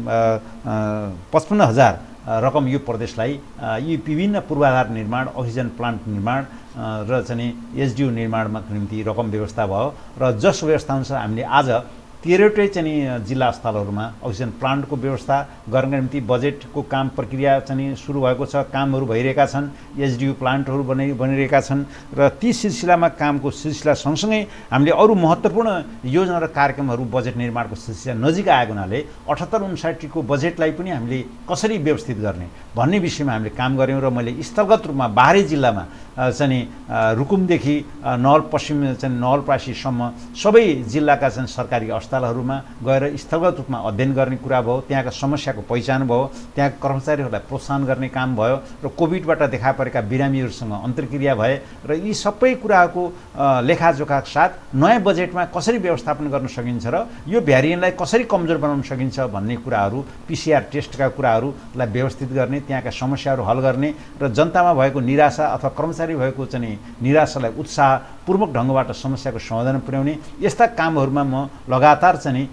S2: 55,000 रकम यो प्रदेशलाई यी विभिन्न पूर्वाधार निर्माण अक्सिजन प्लान्ट निर्माण र चाहिँ एचडियू निर्माणमा निम्ति रकम व्यवस्था भयो र जस व्यवस्था अनुसार हामीले आज 13वटै चाहिँ जिल्ला अस्पतालहरूमा अक्सिजन प्लान्टको व्यवस्था गर्नका निम्ति बजेटको काम प्रक्रिया चाहिँ सुरु भएको छ कामहरू भइरहेका छन् एचडियू प्लान्टहरू बनिरहेका छन् र ती सिलसिलामा कामको सिलसिला सँगसँगै हामीले अरू महत्त्वपूर्ण योजना र कार्यक्रमहरू बजेट निर्माणको सिलसिला नजिक आएको हुनाले 78-59 को बजेटलाई पनि हामीले कसरी व्यवस्थित गर्ने भन्ने विषयमा हामीले काम गऱ्यौँ र मैले स्थलगत रूपमा बाह्रै जिल्लामा चाहिँ रुकुमदेखि नवलपश्चिम चाहिँ नवलपरासीसम्म सबै जिल्लाका चाहिँ सरकारी अस्पतालहरूमा गएर स्थलगत रूपमा अध्ययन गर्ने कुरा भयो त्यहाँका समस्याको पहिचान भयो त्यहाँका कर्मचारीहरूलाई प्रोत्साहन गर्ने काम भयो र कोभिडबाट देखा परेका बिरामीहरूसँग अन्तर्क्रिया भए र यी सबै कुराको लेखाजोखा साथ नयाँ बजेटमा कसरी व्यवस्थापन गर्न सकिन्छ र यो भ्यारिएन्टलाई कसरी कमजोर बनाउन सकिन्छ भन्ने कुराहरू पिसिआर टेस्टका कुराहरूलाई व्यवस्थित गर्ने त्यहाँका समस्याहरू हल गर्ने र जनतामा भएको निराशा अथवा कर्मचारी भएको चाहिँ निराशालाई उत्साहपूर्वक ढङ्गबाट समस्याको समाधान पुर्याउने यस्ता कामहरूमा म लगातार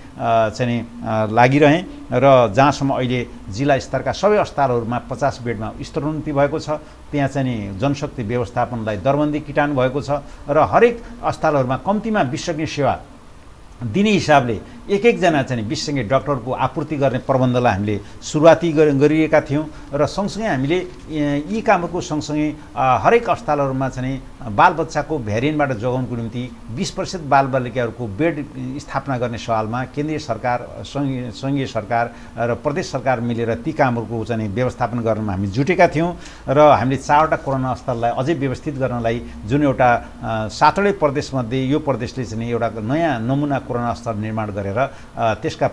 S2: चाहिँ लागिरहेँ र जहाँसम्म अहिले जिल्ला स्तरका सबै अस्पतालहरूमा 50 बेडमा स्तरोन्नति भएको छ त्यहाँ चाहिँ जनशक्ति व्यवस्थापनलाई दरबन्दी किटान भएको छ र हरेक अस्पतालहरूमा कम्तीमा विशेषज्ञ सेवा दिने हिसाबले एक-एकजना चाहिँ विशेषज्ञ डाक्टरको आपूर्ति गर्ने प्रबन्धलाई हामीले सुरुवाती गरिएका थियौँ र सँगसँगै हामीले यी कामहरूको सँगसँगै हरेक अस्पतालहरूमा चाहिँ बालबच्चाको भ्यारिएन्टबाट जोगाउनको निम्ति 20% बालबालिकाहरूको बेड स्थापना गर्ने सवालमा केन्द्रीय सरकार सङ्घीय सरकार र प्रदेश सरकार मिलेर ती कामहरूको चाहिँ व्यवस्थापन गर्नमा हामी जुटेका थियौँ र हामीले 4वटा कोरोना अस्पताललाई अझै व्यवस्थित गर्नलाई जुन एउटा 7वटै प्रदेशमध्ये यो प्रदेशले चाहिँ एउटा नयाँ नमुना कोरोना अस्पताल निर्माण गरेर त्यसका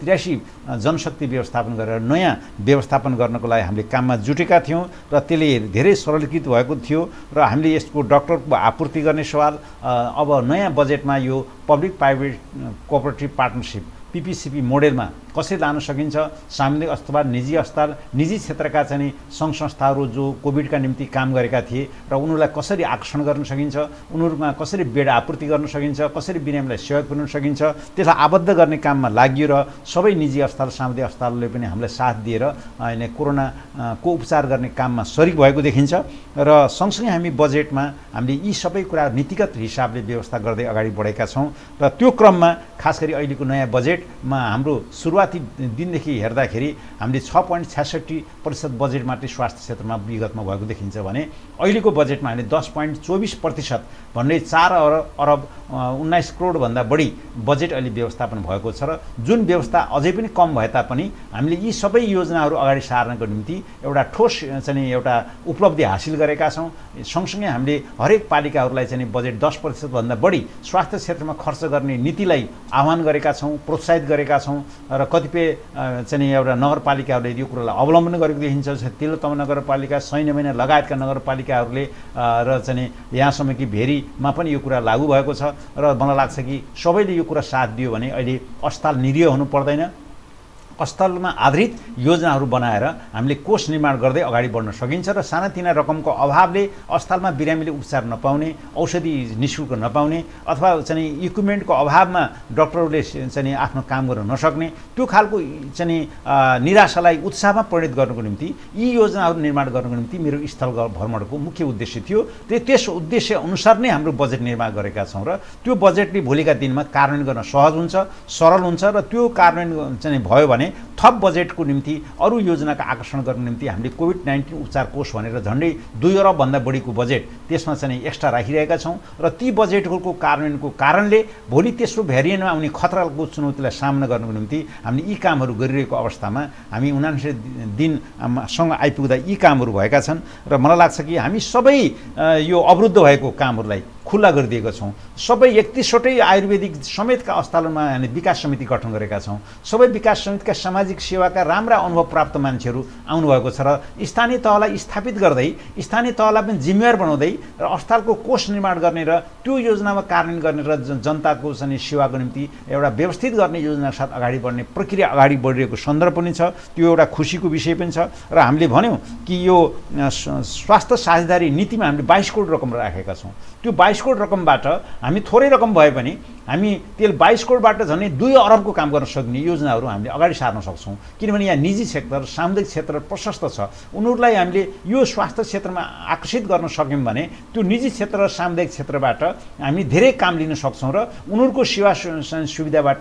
S2: 583 जनशक्ति व्यवस्थापन गरेर नयाँ व्यवस्थापन गर्नको लागि हामीले काममा जुटेका थियौँ र त्यसले धेरै सरलीकृत भएको थियो र हामीले यसको डाक्टरको आपूर्ति गर्ने सवाल अब नयाँ बजेटमा यो public private cooperative partnership PPCP मोडेलमा कसरी लान सकिन्छ सामुदायिक अस्पताल निजी क्षेत्रका चाहिँ सङ्घ संस्थाहरू जो कोभिडका निम्ति काम गरेका थिए र उनीहरूलाई कसरी आकर्षण गर्न सकिन्छ उनीहरूमा कसरी बेड आपूर्ति गर्न सकिन्छ कसरी बिरामीलाई सहयोग पुर्याउन सकिन्छ त्यसलाई आबद्ध गर्ने काममा लागि र सबै निजी अस्पताल सामुदायिक अस्पतालले पनि हामीलाई साथ दिएर अहिले कोरोनाको उपचार गर्ने काममा सरिक भएको देखिन्छ र सँगसँगै हामी बजेटमा हामीले यी सबै कुरा नीतिगत हिसाबले व्यवस्था गर्दै अगाडि बढेका छौँ र त्यो क्रममा खास गरी अहिलेको नयाँ बजेटमा हाम्रो सुरुवात सुरुवाती दिनदेखि हेर्दाखेरि हामीले 6.66% बजेट मात्रै स्वास्थ्य क्षेत्रमा विगतमा भएको देखिन्छ भने अहिलेको बजेटमा हामीले 10.24% भन्ने 4 अरब 19 करोडभन्दा बढी बजेट अहिले व्यवस्थापन भएको छ र जुन व्यवस्था अझै पनि कम भए तापनि हामीले यी सबै योजनाहरू अगाडि सार्नको निम्ति एउटा ठोस चाहिँ एउटा उपलब्धि हासिल गरेका छौँ। सँगसँगै हामीले हरेक पालिकाहरूलाई चाहिँ बजेट 10% भन्दा बढी स्वास्थ्य क्षेत्रमा खर्च गर्ने नीतिलाई आह्वान गरेका छौँ, प्रोत्साहित गरेका छौँ र कतिपय चाहिँ एउटा नगरपालिकाहरूले यो कुरालाई अवलम्बन गरेको देखिन्छ। तिलोत्तमा नगरपालिका, सैन्यमैना लगायतका नगरपालिकाहरूले र चाहिँ यहाँसम्म कि भेरीमा पनि यो कुरा लागू भएको छ र मलाई लाग्छ कि सबैले यो कुरा साथ दियो भने अहिले अस्पताल निरीह हुनु पर्दैन। अस्पतालमा आधारित योजनाहरू बनाएर हामीले कोष निर्माण गर्दै अगाडि बढ्न सकिन्छ र सानातिना रकमको अभावले अस्पतालमा बिरामीले उपचार नपाउने, औषधि निःशुल्क नपाउने अथवा चाहिँ इक्विपमेन्टको अभावमा डक्टरहरूले चाहिँ आफ्नो काम गर्न नसक्ने त्यो खालको चाहिँ निराशालाई उत्साहमा परिणत गर्नको निम्ति यी योजनाहरू निर्माण गर्नको निम्ति मेरो स्थल भ्रमणको मुख्य उद्देश्य थियो। त्यस उद्देश्य अनुसार नै हाम्रो बजेट निर्माण गरेका छौँ र त्यो बजेटले भोलिका दिनमा कार्यान्वयन गर्न सहज हुन्छ, सरल हुन्छ र त्यो कार्यान्वयन चाहिँ भयो भने थप बजेटको निम्ति अरू योजनाका आकर्षण गर्ने निम्ति हामीले कोभिड-19 उपचार कोष भनेर झन्डै 2 अरबभन्दा बढीको बजेट त्यसमा चाहिँ एक्स्ट्रा राखिरहेका छौँ र ती बजेटहरूको कार्यान्वयनको कारणले भोलि तेस्रो भेरिएन्टमा आउने खतराको चुनौतीलाई सामना गर्नको निम्ति हामीले यी कामहरू गरिरहेको अवस्थामा हामी 79 दिनसँग आइपुग्दा यी कामहरू भएका छन् र मलाई लाग्छ कि हामी सबै यो अवरुद्ध भएको कामहरूलाई खुल्ला गरिदिएका छौँ। सबै 31वटै आयुर्वेदिक समेतका अस्पतालमा हामी विकास समिति गठन गरेका छौँ। सबै विकास समितिका सामाजिक सेवाका राम्रा अनुभव प्राप्त मान्छेहरू आउनुभएको छ र स्थानीय तहलाई स्थापित गर्दै स्थानीय तहलाई पनि जिम्मेवार बनाउँदै र अस्पतालको कोष निर्माण गर्ने र त्यो योजनामा कार्यान्वयन गर्ने र जनताको चाहिँ सेवाको निम्ति एउटा व्यवस्थित गर्ने योजनाका साथ अगाडि बढ्ने प्रक्रिया अगाडि बढिरहेको सन्दर्भ पनि छ। त्यो एउटा खुसीको विषय पनि छ र हामीले भन्यौँ कि यो स्वास्थ्य साझेदारी नीतिमा हामीले 22 करोड रकम राखेका छौँ। त्यो 22 करोड रकमबाट हामी थोरै रकम भए पनि हामी त्यो 22 करोडबाट झन्डै 2 अरबको काम गर्न सक्ने योजनाहरू हामीले अगाडि सार्न सक्छौँ। किनभने यहाँ निजी सेक्टर, सामुदायिक क्षेत्र प्रशस्त छ। उनीहरूलाई हामीले यो स्वास्थ्य क्षेत्रमा आकर्षित गर्न सक्यौँ भने त्यो निजी क्षेत्र र सामुदायिक क्षेत्रबाट हामी धेरै काम लिन सक्छौँ र उनीहरूको सेवा सुविधाबाट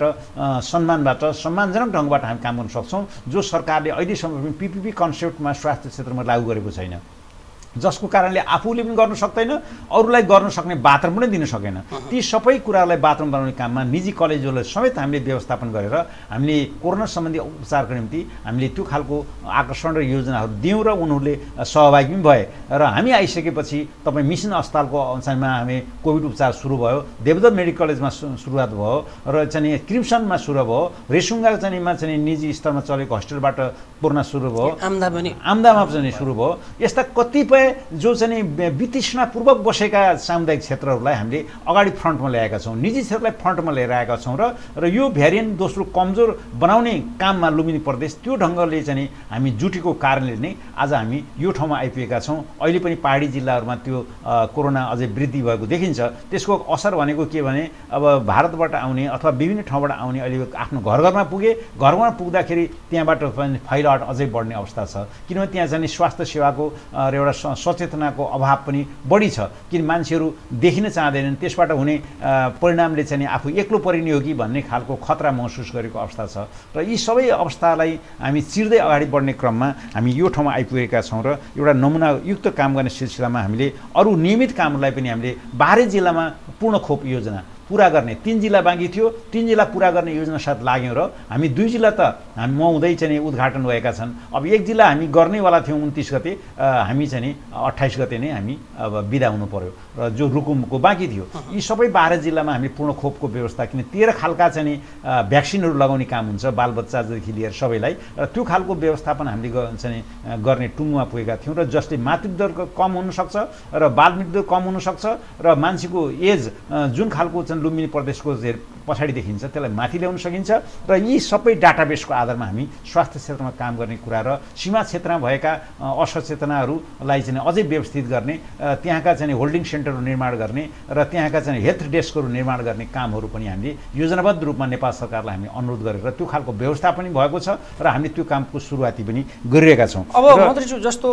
S2: सम्मानजनक ढङ्गबाट हामी काम गर्न सक्छौँ, जो सरकारले अहिलेसम्म पिपिपी कन्सेप्टमा स्वास्थ्य क्षेत्रमा लागू गरेको छैन, जसको कारणले आफूले पनि गर्न सक्दैन, अरूलाई गर्न सक्ने वातावरण पनि दिन सकेन। ती सबै कुरालाई वातावरण बनाउने काममा निजी कलेजहरूलाई समेत हामीले व्यवस्थापन गरेर हामीले कोरोना सम्बन्धी उपचारको निम्ति हामीले त्यो खालको आकर्षण र योजनाहरू दियौँ र उनीहरूले सहभागी पनि भए र हामी आइसकेपछि तपाईँ मिसन अस्पतालको अनुसारमा हामी कोभिड उपचार सुरु भयो, देवदत्त मेडिकल कलेजमा सुरुवात भयो र चाहिँ क्रिम्सनमा सुरु भयो, रेसुङ्गा चाहिँमा चाहिँ निजी स्तरमा चलेको हस्पिटलबाट पूर्ण सुरु भयो, आम्दामा पनि सुरु भयो। यस्ता कतिपय जो चाहिँ वितृष्णापूर्वक बसेका सामुदायिक क्षेत्रहरूलाई हामीले अगाडि फ्रन्टमा ल्याएका छौँ, निजी क्षेत्रलाई फ्रन्टमा लिएर आएका छौँ र यो भेरिएन्ट दोस्रो कमजोर बनाउने काममा लुम्बिनी प्रदेश त्यो ढङ्गले चाहिँ हामी जुटेको कारणले नै आज हामी यो ठाउँमा आइपुगेका छौँ। अहिले पनि पहाडी जिल्लाहरूमा त्यो कोरोना अझै वृद्धि भएको देखिन्छ। त्यसको असर भनेको के भने अब भारतबाट आउने अथवा विभिन्न ठाउँबाट आउने अहिले आफ्नो घरमा पुगे, घरमा पुग्दाखेरि त्यहाँबाट फैलावट अझै बढ्ने अवस्था छ। किनभने त्यहाँ चाहिँ स्वास्थ्य सेवाको र एउटा सचेतनाको अभाव पनि बढी छ। किन मान्छेहरू देखिन चाहँदैनन्, त्यसबाट हुने परिणामले चाहिँ आफू एक्लो परिने हो कि भन्ने खालको खतरा महसुस गरेको अवस्था छ र यी सबै अवस्थालाई हामी चिर्दै अगाडि बढ्ने क्रममा हामी यो ठाउँमा आइपुगेका छौँ र एउटा नमुनायुक्त काम गर्ने सिलसिलामा हामीले अरू नियमित कामहरूलाई पनि हामीले 12 जिल्लामा पूर्ण खोप योजना पुरा गर्ने, 3 जिल्ला बाँकी थियो, 3 जिल्ला पुरा गर्ने योजना साथ लाग्यौँ र हामी 2 जिल्ला त हामी महुँदै चाहिँ उद्घाटन भएका छन्। अब 1 जिल्ला हामी गर्नेवाला थियौँ 29 गते, हामी चाहिँ 28 गते नै हामी अब बिदा हुनु पर्यो र जो रुकुमको बाँकी थियो। यी सबै 12 जिल्लामा हामी पूर्ण खोपको व्यवस्था, किन 13 खालका चाहिँ भ्याक्सिनहरू लगाउने काम हुन्छ बालबच्चादेखि लिएर सबैलाई, र त्यो खालको व्यवस्थापन हामीले चाहिँ गर्ने टुङ्गोमा पुगेका थियौँ र जसले मातृदर कम हुनसक्छ र बाल मृत्यु कम हुनसक्छ र मान्छेको एज जुन खालको लुम्बिनी प्रदेशको पछाडि देखिन्छ त्यसलाई माथि ल्याउन सकिन्छ र यी सबै डाटाबेसको आधारमा हामी स्वास्थ्य क्षेत्रमा काम गर्ने कुरा र सीमा क्षेत्रमा भएका असचेतनाहरूलाई चाहिँ अझै व्यवस्थित गर्ने, त्यहाँका चाहिँ होल्डिङ सेन्टरहरू निर्माण गर्ने र त्यहाँका चाहिँ हेल्थ डेस्कहरू निर्माण गर्ने कामहरू पनि हामीले योजनाबद्ध रूपमा नेपाल सरकारलाई हामी अनुरोध गरेर त्यो खालको व्यवस्था पनि भएको छ र हामीले त्यो कामको सुरुवाती पनि गरिरहेका छौँ।
S1: अब मन्त्रीज्यू जस्तो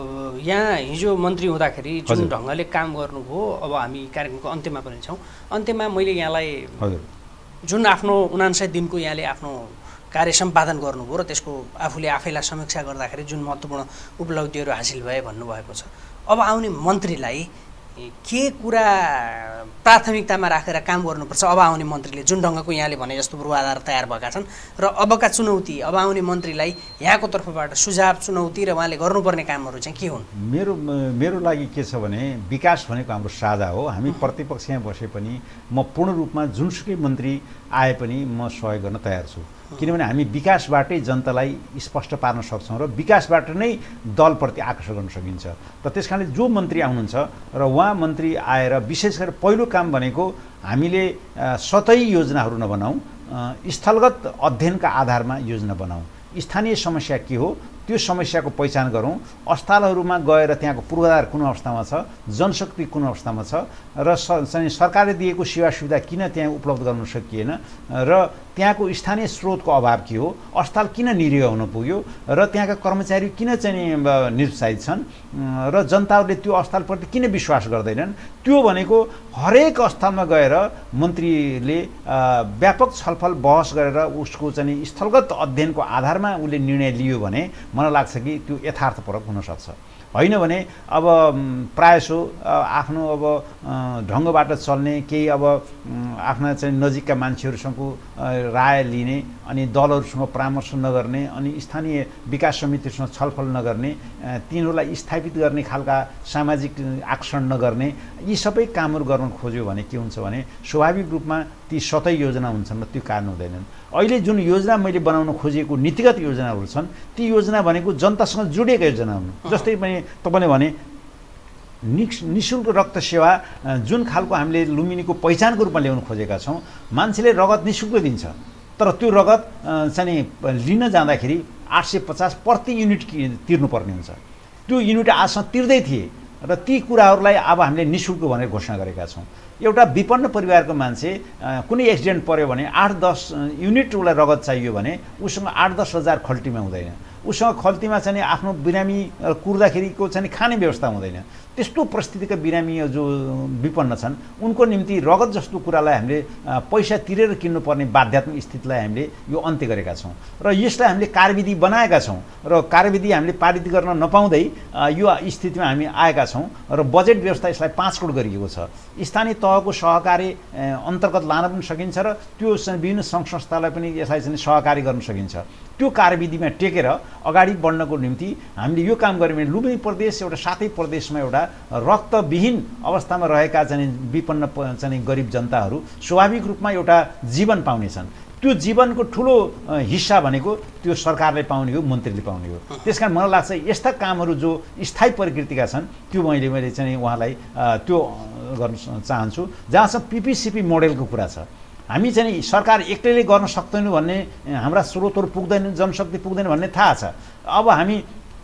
S1: यहाँ हिजो मन्त्री हुँदाखेरि जुन ढङ्गले काम गर्नुभयो, अब हामी कार्यक्रमको अन्त्यमा पनि छौँ, अन्त्यमा मैले यहाँलाई जुन आफ्नो 59 दिनको यहाँले आफ्नो कार्य सम्पादन गर्नुभयो र त्यसको आफूले आफैलाई समीक्षा गर्दाखेरि जुन महत्त्वपूर्ण उपलब्धिहरू हासिल भए भन्नुभएको छ। अब आउने मन्त्रीलाई के कुरा प्राथमिकतामा राखेर काम गर्नुपर्छ? अब आउने मन्त्रीले जुन ढङ्गको यहाँले भने जस्तो पूर्वाधार तयार भएका छन् र अबका चुनौती, अब आउने मन्त्रीलाई यहाँको तर्फबाट सुझाव, चुनौती र उहाँले गर्नुपर्ने कामहरू चाहिँ के हुन्?
S2: मेरो लागि के छ भने विकास भनेको हाम्रो साझा हो। हामी प्रतिपक्षमा बसे पनि म पूर्ण रूपमा जुनसुकै मन्त्री आए पनि म सहयोग गर्न तयार छु, किनभने हामी विकासबाटै जनतालाई स्पष्ट पार्न सक्छौँ र विकासबाट नै दलप्रति आकर्षण गर्न सकिन्छ। र त्यसकारणले जो मन्त्री आउनुहुन्छ र उहाँ मन्त्री आएर विशेष गरेर पहिलो काम भनेको हामीले सतही योजनाहरू नबनाऊ, स्थलगत अध्ययनका आधारमा योजना बनाऊ। स्थानीय समस्या के हो त्यो समस्याको पहिचान गरौँ, अस्पतालहरूमा गएर त्यहाँको पूर्वाधार कुन अवस्थामा छ, जनशक्ति कुन अवस्थामा छ र सरकारले दिएको सेवा सुविधा किन त्यहाँ उपलब्ध गर्न सकिएन र त्यहाँको स्थानीय स्रोतको अभाव के हो, अस्पताल किन निरीह हुन पुग्यो र त्यहाँका कर्मचारी किन चाहिँ निरुत्साहित छन् र जनताहरूले त्यो अस्पतालप्रति किन विश्वास गर्दैनन्। त्यो भनेको हरेक अस्पतालमा गएर मन्त्रीले व्यापक छलफल बहस गरेर उसको चाहिँ स्थलगत अध्ययनको आधारमा उसले निर्णय लियो भने मलाई लाग्छ कि त्यो यथार्थपरक हुनसक्छ। होइन भने अब प्रायसो आफ्नो अब ढङ्गबाट चल्ने केही अब आफ्ना चाहिँ नजिकका मान्छेहरूसँग राय लिने अनि दलहरूसँग परामर्श नगर्ने अनि स्थानीय विकास समितिहरूसँग छलफल नगर्ने, तिनीहरूलाई स्थापित गर्ने खालका सामाजिक आकर्षण नगर्ने, यी सबै कामहरू गर्न खोज्यो भने के हुन्छ भने स्वाभाविक रूपमा ती सतही योजना हुन्छन् र त्यो कार्य हुँदैनन्। अहिले जुन योजना मैले बनाउन खोजेको नीतिगत योजनाहरू छन् ती योजना भनेको जनतासँग जोडिएका योजना हुन्। जस्तै पनि तपाईँले भने निःशुल्क रक्त सेवा जुन खालको हामीले लुम्बिनीको पहिचानको रूपमा ल्याउन खोजेका छौँ, मान्छेले रगत निःशुल्क दिन्छ तर त्यो रगत चाहिँ लिन जाँदाखेरि 850 प्रति युनिट तिर्नुपर्ने हुन्छ। त्यो युनिट आजसम्म तिर्दै थिए र ती कुराहरूलाई अब हामीले निःशुल्क भनेर घोषणा गरेका छौँ। एउटा विपन्न परिवारको मान्छे कुनै एक्सिडेन्ट पर्यो भने 8-10 युनिट उसलाई रगत चाहियो भने उसँग 8-10 हजार खल्टीमा हुँदैन, उसँग खल्तीमा चाहिँ आफ्नो बिरामी कुर्दाखेरिको चाहिँ खाने व्यवस्था हुँदैन। त्यस्तो परिस्थितिका बिरामी जो विपन्न छन् उनको निम्ति रगत जस्तो कुरालाई हामीले पैसा तिरेर किन्नुपर्ने बाध्यात्मक स्थितिलाई हामीले यो अन्त्य गरेका छौँ र यसलाई हामीले कार्यविधि बनाएका छौँ र कार्यविधि हामीले पारित गर्न नपाउँदै यो स्थितिमा हामी आएका छौँ र बजेट व्यवस्था यसलाई 5 करोड गरिएको छ। स्थानीय तहको सहकारी अन्तर्गत लान पनि सकिन्छ र त्यो विभिन्न सङ्घ संस्थालाई पनि यसलाई चाहिँ सहकारी गर्न सकिन्छ। त्यो कार्यविधिमा टेकेर अगाडि बढ्नको निम्ति हामीले यो काम गऱ्यौँ भने लुम्बिनी प्रदेश एउटा सातै प्रदेशमा एउटा रक्तविहीन अवस्थामा रहेका चाहिँ विपन्न चाहिँ गरिब जनताहरू स्वाभाविक रूपमा एउटा जीवन पाउनेछन्। त्यो जीवनको ठुलो हिस्सा भनेको त्यो सरकारले पाउने हो, मन्त्रीले पाउने हो। त्यसकारण मलाई लाग्छ यस्ता कामहरू जो स्थायी प्रकृतिका छन् त्यो मैले चाहिँ उहाँलाई त्यो गर्न चाहन्छु। जहाँसम्म पिपिसिपी मोडेलको कुरा छ, हामी चाहिँ सरकार एक्लैले गर्न सक्दैनौँ भन्ने, हाम्रा स्रोतहरू पुग्दैन, जनशक्ति पुग्दैन भन्ने थाहा छ। अब हामी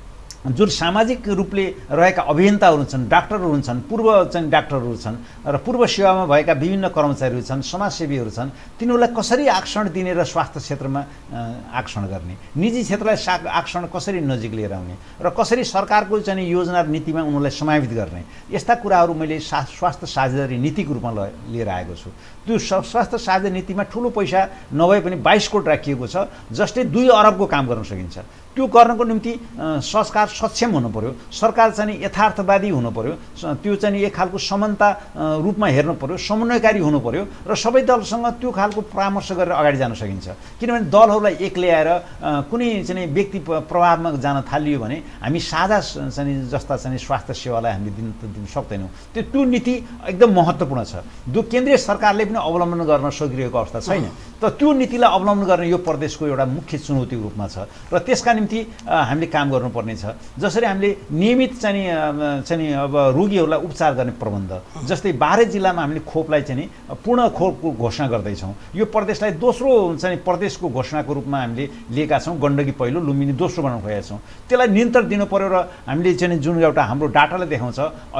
S2: जुन सामाजिक रूपले रहेका अभियन्ताहरू छन्, डाक्टरहरू हुन्छन्, पूर्व चाहिँ डाक्टरहरू छन् र पूर्व सेवामा भएका विभिन्न कर्मचारीहरू छन्, समाजसेवीहरू छन्, तिनीहरूलाई कसरी आकर्षण दिने र स्वास्थ्य क्षेत्रमा आकर्षण गर्ने, निजी क्षेत्रलाई आकर्षण कसरी नजिक लिएर आउने र कसरी सरकारको चाहिँ योजना र नीतिमा उनीहरूलाई समावित गर्ने, यस्ता कुराहरू मैले स्वास्थ्य साझेदारी नीतिको रूपमा लिएर आएको छु। त्यो स्वास्थ्य साझेदारी नीतिमा ठुलो पैसा नभए पनि 22 करोड राखिएको छ, जसले 2 अरबको काम गर्न सकिन्छ। त्यो गर्नको निम्ति सरकार सक्षम हुनु पर्यो, सरकार चाहिँ यथार्थवादी हुनु पर्यो, त्यो चाहिँ एक खालको समानता रूपमा हेर्नु पर्यो, समन्वयकारी हुनु पर्यो र सबै दलसँग त्यो खालको परामर्श गरेर अगाडि जान सकिन्छ। किनभने दलहरूलाई एक ल्याएर कुनै चाहिँ व्यक्ति प्रभावमा जान थालियो भने हामी साझा चाहिँ जस्ता चाहिँ स्वास्थ्य सेवालाई हामीले दिन सक्दैनौँ। त्यो नीति एकदम महत्त्वपूर्ण छ, जो केन्द्रीय सरकारले पनि अवलम्बन गर्न सकिरहेको अवस्था छैन। तर त्यो नीतिलाई अवलम्बन गर्ने यो प्रदेशको एउटा मुख्य चुनौतीको रूपमा छ र त्यसका निम्ति हामीले काम गर्नुपर्ने छ। जसरी हामीले नियमित चाहिँ अब रोगीहरूलाई उपचार गर्ने प्रबन्ध, जस्तै बाह्रै जिल्लामा हामीले खोपलाई चाहिँ पूर्ण खोपको घोषणा गर्दैछौँ। यो प्रदेशलाई दोस्रो चाहिँ प्रदेशको घोषणाको रूपमा हामीले लिएका छौँ। गण्डकी पहिलो, लुम्बिनी दोस्रो बनाउन खोजेका छौँ। त्यसलाई नियन्त्रण दिनु पर्यो र हामीले चाहिँ जुन एउटा हाम्रो डाटाले देखाउँछ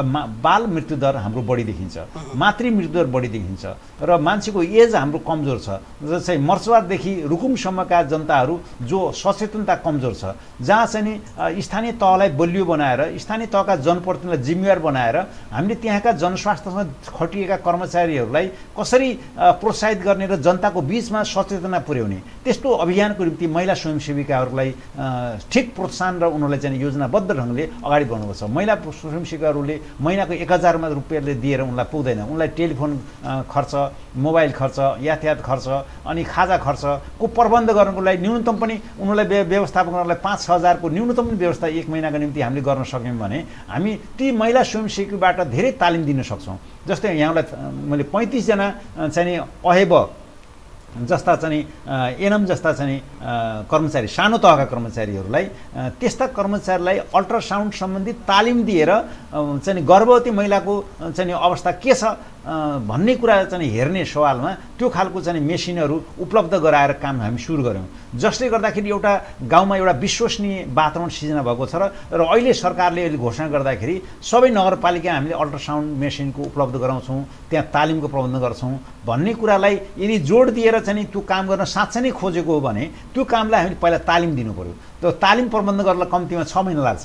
S2: बाल मृत्युदर हाम्रो बढी देखिन्छ, मातृ मृत्युदर बढी देखिन्छ र मान्छेको एज हाम्रो कमजोर छ। जस्तै मर्चवारदेखि रुकुमसम्मका जनताहरू जो सचेतनता कमजोर छ, जहाँ चाहिँ स्थानीय स्थानीय तहलाई बलियो बनाएर स्थानीय तहका जनप्रतिनिधिलाई जिम्मेवार बनाएर हामीले त्यहाँका जनस्वास्थ्यसँग खटिएका कर्मचारीहरूलाई कसरी प्रोत्साहित गर्ने र जनताको बीचमा सचेतना पुर्याउने त्यस्तो अभियानको निम्ति महिला स्वयंसेविकाहरूलाई ठिक प्रोत्साहन र उनीहरूलाई चाहिँ योजनाबद्ध ढङ्गले अगाडि बढाउनुपर्छ। महिला स्वयंसेविकाहरूले महिनाको 1000 रुपियाँले दिएर उनलाई पुग्दैन। उनलाई टेलिफोन खर्च, मोबाइल खर्च, यातायात खर्च अनि खाजा खर्चको प्रबन्ध गर्नको लागि न्यूनतम पनि उनीहरूलाई व्यवस्थापन गर्नलाई 5-6 हजारको न्यूनतम व्यवस्था 1 महिनाको निम्ति हामीले गर्न सक्यौँ भने हामी ती महिला स्वयंसेवीबाट धेरै तालिम दिन सक्छौँ। जस्तै यहाँलाई मैले 35 जना चाहिँ अहेब जस्ता चाहिँ एनम जस्ता चाहिँ कर्मचारी, सानो तहका कर्मचारीहरूलाई त्यस्ता कर्मचारीलाई अल्ट्रासाउन्ड सम्बन्धी तालिम दिएर चाहिँ गर्भवती महिलाको चाहिँ अवस्था के छ भन्ने कुरा चाहिँ हेर्ने सवालमा त्यो खालको चाहिँ मेसिनहरू उपलब्ध गराएर काम हामी सुरु गऱ्यौँ। जसले गर्दाखेरि एउटा गाउँमा एउटा विश्वसनीय वातावरण सिर्जना भएको छ र अहिले सरकारले अहिले घोषणा गर्दाखेरि सबै नगरपालिका हामीले अल्ट्रासाउन्ड मेसिनको उपलब्ध गराउँछौँ, त्यहाँ तालिमको प्रबन्ध गर्छौँ भन्ने कुरालाई यदि जोड दिएर चाहिँ त्यो काम गर्न साँच्चै नै खोजेको हो भने त्यो कामलाई हामीले पहिला तालिम दिनु पर्यो। त्यो तालिम प्रबन्ध गर्नलाई कम्तीमा 6 महिना लाग्छ।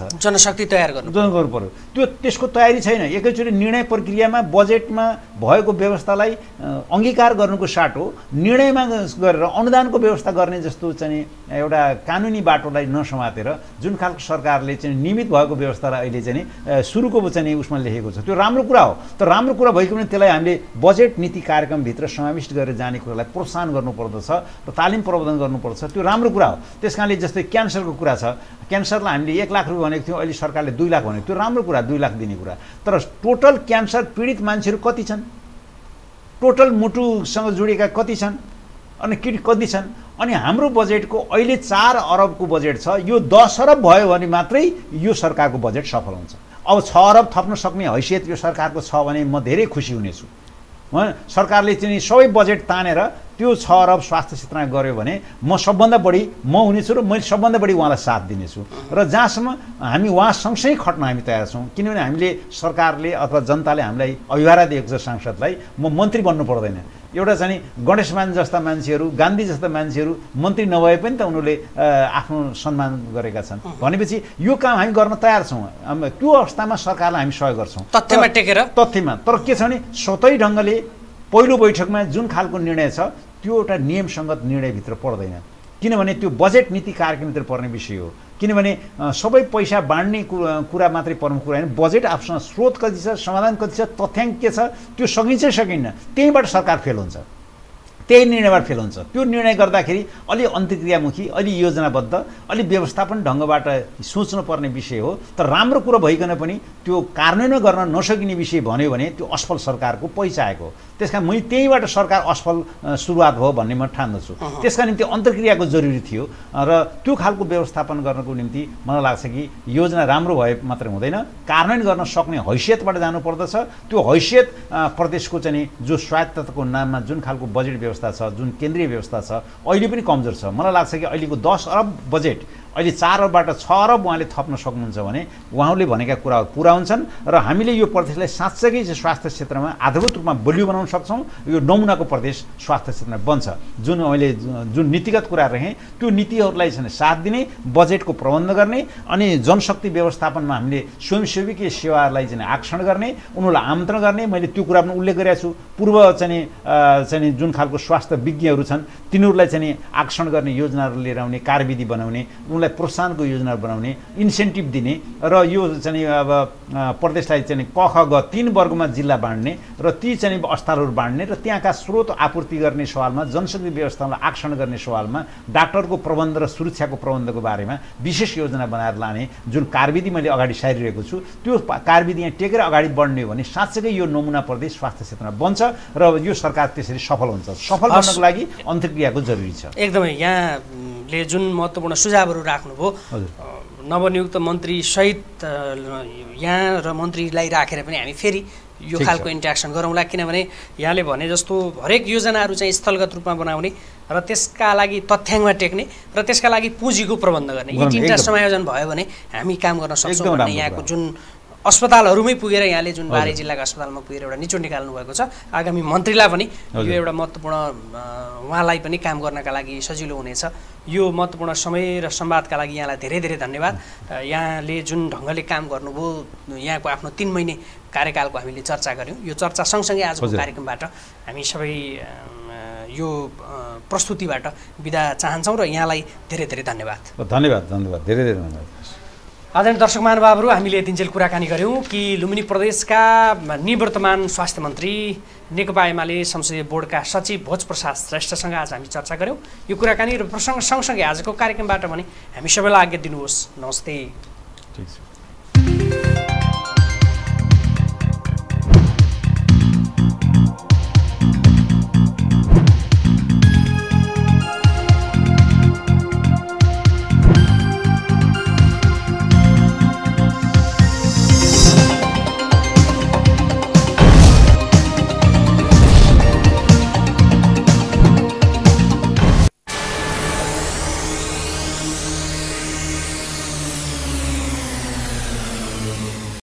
S1: तथ्यमा टेकेर।
S2: तथ्यमा तर के छ भने स्वतै ढङ्गले पहिलो बैठकमा जुन खालको निर्णय छ त्यो एउटा नियमसङ्गत निर्णयभित्र पर्दैन। किनभने त्यो बजेट नीति कार्यक्रमभित्र पर्ने विषय हो। किनभने सबै पैसा बाँड्ने कुरा मात्रै प्रमुख कुरा होइन, बजेट आफूसँग स्रोत कति छ, समाधान कति छ, तथ्याङ्क के छ त्यो सकिन्छ सकिन्न, त्यहीँबाट सरकार फेल हुन्छ, त्यही निर्णयबाट फेल हुन्छ। त्यो निर्णय गर्दाखेरि अलि अन्तर्क्रियामुखी, अलि योजनाबद्ध, अलि व्यवस्थापन ढङ्गबाट सोच्नुपर्ने विषय हो। तर राम्रो कुरो भइकन पनि त्यो कार्यान्वयन गर्न नसकिने विषय भन्यो भने त्यो असफल सरकारको पहिचाएको हो। त्यसकारण मैले त्यहीबाट सरकार असफल सुरुवात भयो भन्ने म ठान्दछु। त्यसका निम्ति अन्तर्क्रियाको जरुरी थियो र त्यो खालको व्यवस्थापन गर्नको निम्ति मलाई लाग्छ कि योजना राम्रो भए मात्रै हुँदैन, कार्यान्वयन गर्न सक्ने हैसियतबाट जानुपर्दछ। त्यो हैसियत प्रदेशको चाहिँ जो स्वायत्तताको नाममा जुन खालको बजेट व्यवस्था छ, जुन केन्द्रीय व्यवस्था छ, अहिले पनि कमजोर छ। मलाई लाग्छ कि अहिलेको 10 अरब बजेट अहिले 4 अरबबाट 6 अरब उहाँले थप्न सक्नुहुन्छ भने उहाँले भनेका कुराहरू पुरा हुन्छन् र हामीले यो प्रदेशलाई साँच्चै स्वास्थ्य क्षेत्रमा आधारभूत रूपमा बलियो बनाउन सक्छौँ। यो नमुनाको प्रदेश स्वास्थ्य क्षेत्रमा बन्छ। जुन अहिले जुन नीतिगत कुरा रहे त्यो नीतिहरूलाई चाहिँ साथ दिने, बजेटको प्रबन्ध गर्ने अनि जनशक्ति व्यवस्थापनमा हामीले स्वयंसेवीकीय सेवाहरूलाई चाहिँ आकर्षण गर्ने, उनीहरूलाई आमन्त्रण गर्ने। मैले त्यो कुरा पनि उल्लेख गरेको छु। पूर्व चाहिँ जुन खालको स्वास्थ्य विज्ञहरू छन् तिनीहरूलाई चाहिँ आकर्षण गर्ने योजनाहरू लिएर आउने, कार्यविधि बनाउने, प्रोत्साहनको योजना बनाउने, इन्सेन्टिभ दिने र यो चाहिँ अब प्रदेशलाई चाहिँ क ख ग 3 वर्गमा जिल्ला बाँड्ने र ती चाहिँ अस्पतालहरू बाँड्ने र त्यहाँका स्रोत आपूर्ति गर्ने सवालमा, जनशक्ति व्यवस्थालाई आकर्षण गर्ने सवालमा, डाक्टरको प्रबन्ध र सुरक्षाको प्रबन्धको बारेमा विशेष योजना बनाएर लाने जुन कार्यविधि मैले अगाडि सारिरहेको छु त्यो कार्यविधि यहाँ टेकेर अगाडि बढ्ने हो भने साँच्चै यो नमुना प्रदेश स्वास्थ्य क्षेत्रमा बन्छ र यो सरकार त्यसरी सफल हुन्छ। सफल बन्नको लागि अन्तर्क्रियाको जरुरी छ।
S1: एकदमै यहाँले जुन महत्त्वपूर्ण सुझावहरू राख्नुभयो, नवनियुक्त मन्त्री सहित यहाँ र मन्त्रीलाई राखेर पनि हामी फेरि यो खालको इन्ट्याक्सन गरौँला। किनभने यहाँले भने जस्तो हरेक योजनाहरू चाहिँ स्थलगत रूपमा बनाउने र त्यसका लागि तथ्याङ्कमा टेक्ने र त्यसका लागि पुँजीको प्रबन्ध गर्ने, यी 3टा संयोजन भयो भने हामी काम गर्न सक्छौँ भन्ने यहाँको जुन अस्पतालहरूमै पुगेर यहाँले जुन बारी जिल्लाको अस्पतालमा पुगेर एउटा निचोड निकाल्नु भएको छ आगामी मन्त्रीलाई पनि यो एउटा महत्त्वपूर्ण उहाँलाई पनि काम गर्नका लागि सजिलो हुनेछ यो महत्त्वपूर्ण समय र संवादका लागि यहाँलाई धेरै धेरै धन्यवाद यहाँले जुन ढङ्गले काम गर्नुभयो यहाँको आफ्नो 3 महिने कार्यकालको हामीले चर्चा गऱ्यौँ यो चर्चा सँगसँगै आजको कार्यक्रमबाट हामी सबै यो प्रस्तुतिबाट बिदा चाहन्छौँ र यहाँलाई धेरै धेरै धन्यवाद
S2: धेरै धेरै धन्यवाद
S1: आदरणीय दर्शक महानुभावहरू हामीले यतिन्जेल कुराकानी गऱ्यौँ कि लुम्बिनी प्रदेशका निवर्तमान स्वास्थ्य मन्त्री नेकपा एमाले संसदीय बोर्डका सचिव भोजप्रसाद श्रेष्ठसँग आज हामी चर्चा गऱ्यौँ यो कुराकानी र प्रसङ्ग सँगसँगै आजको कार्यक्रमबाट पनि हामी सबैलाई आज्ञा दिनुहोस् नमस्ते
S2: ठीक छ